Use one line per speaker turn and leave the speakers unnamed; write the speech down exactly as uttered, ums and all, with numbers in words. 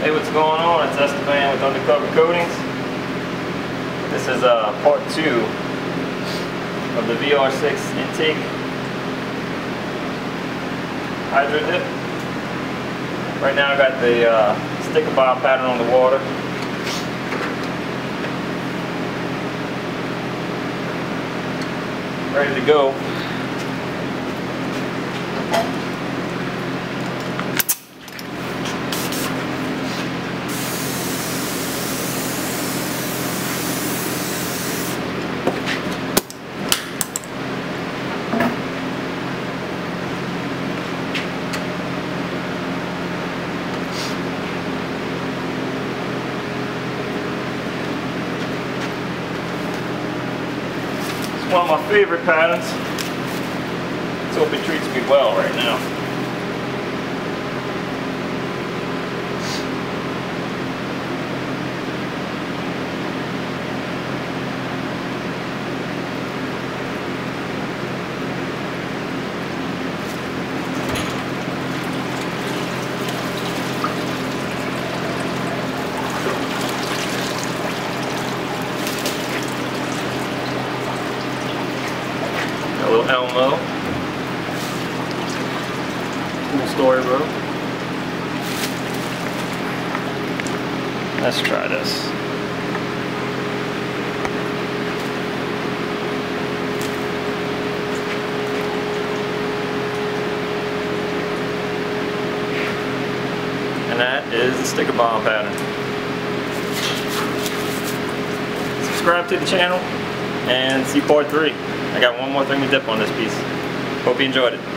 Hey, what's going on? It's Esteban with Undercover Coatings. This is uh, part two of the V R six intake hydro dip. Right now I got the uh, sticker bob pattern on the water. Ready to go. One of my favorite patterns. Let's hope it treats me well right now. A little Elmo. Cool story, bro. Let's try this. And that is the sticker bomb pattern. Subscribe to the channel and see part three. I got one more thing to dip on this piece. Hope you enjoyed it.